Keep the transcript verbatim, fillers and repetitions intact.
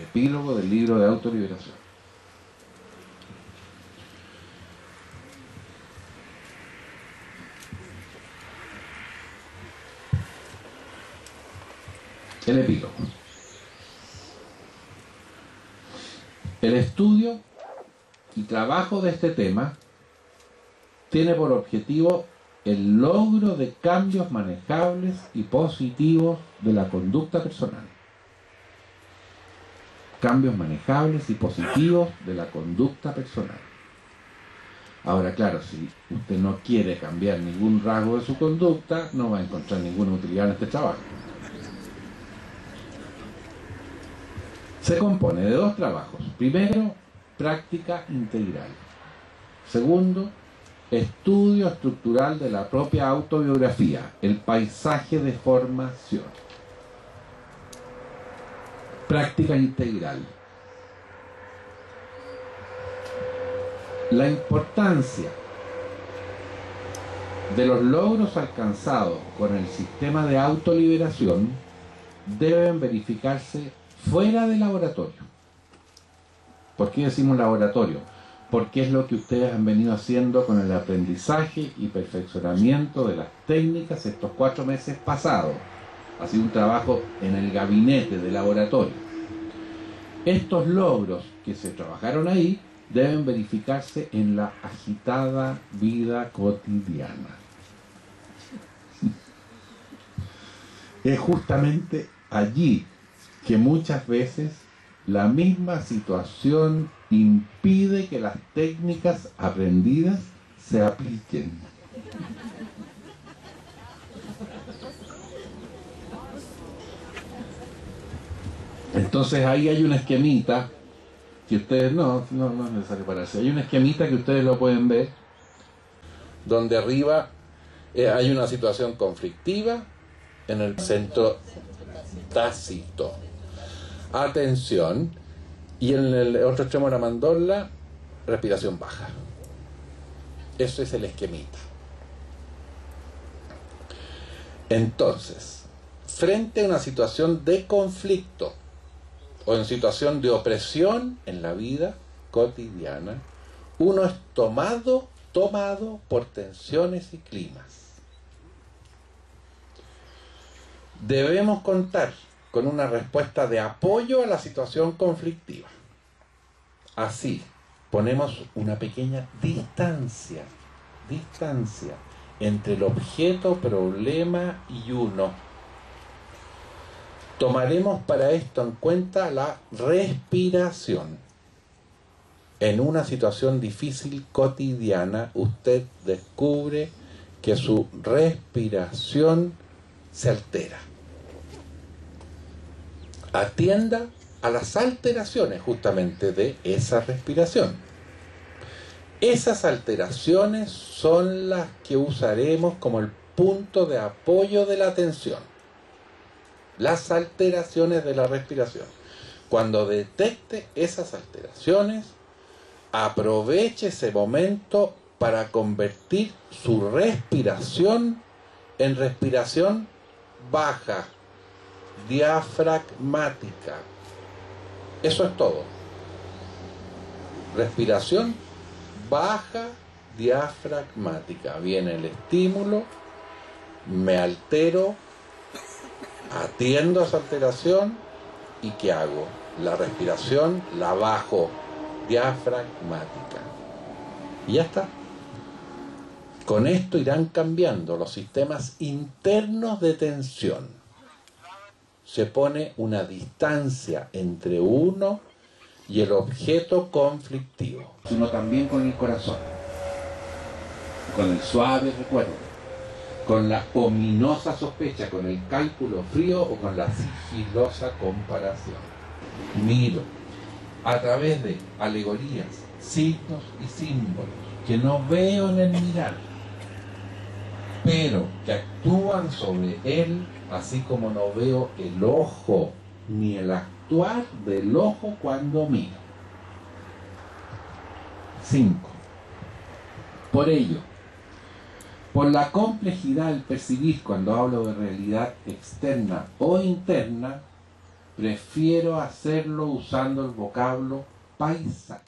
epílogo del libro de autoliberación. El epílogo. El estudio y trabajo de este tema tiene por objetivo el logro de cambios manejables y positivos de la conducta personal. Cambios manejables y positivos de la conducta personal. Ahora, claro, si usted no quiere cambiar ningún rasgo de su conducta, no va a encontrar ninguna utilidad en este trabajo. Se compone de dos trabajos. Primero, práctica integral. Segundo, estudio estructural de la propia autobiografía, el paisaje de formación. Práctica integral. La importancia de los logros alcanzados con el sistema de autoliberación deben verificarse fuera del laboratorio. ¿Por qué decimos laboratorio? Porque es lo que ustedes han venido haciendo con el aprendizaje y perfeccionamiento de las técnicas estos cuatro meses pasados. Ha sido un trabajo en el gabinete de laboratorio. Estos logros que se trabajaron ahí deben verificarse en la agitada vida cotidiana. Es justamente allí que muchas veces la misma situación impide que las técnicas aprendidas se apliquen. Entonces ahí hay una esquemita que ustedes no, no, no es necesario pararse. Hay una esquemita que ustedes lo pueden ver, donde arriba eh, hay una situación conflictiva en el centro tácito. Atención, y en el otro extremo de la mandorla, respiración baja. Eso es el esquemita. Entonces, frente a una situación de conflicto o en situación de opresión en la vida cotidiana, uno es tomado, tomado por tensiones y climas. Debemos contar con una respuesta de apoyo a la situación conflictiva. Así, ponemos una pequeña distancia, distancia entre el objeto, problema y uno. Tomaremos para esto en cuenta la respiración. En una situación difícil cotidiana, usted descubre que su respiración se altera. Atienda a las alteraciones justamente de esa respiración. Esas alteraciones son las que usaremos como el punto de apoyo de la atención. Las alteraciones de la respiración. Cuando detecte esas alteraciones, aproveche ese momento para convertir su respiración en respiración baja, diafragmática. Eso es todo. Respiración baja, diafragmática. Viene el estímulo, me altero, atiendo a esa alteración y ¿qué hago? La respiración la bajo, diafragmática. Y ya está. Con esto irán cambiando los sistemas internos de tensión. Se pone una distancia entre uno y el objeto conflictivo, sino también con el corazón, con el suave recuerdo, con la ominosa sospecha, con el cálculo frío o con la sigilosa comparación. Miro a través de alegorías, signos y símbolos que no veo en el mirar, pero que actúan sobre él, así como no veo el ojo ni el actuar del ojo cuando miro. cinco. Por ello, por la complejidad del percibir cuando hablo de realidad externa o interna, prefiero hacerlo usando el vocablo paisa.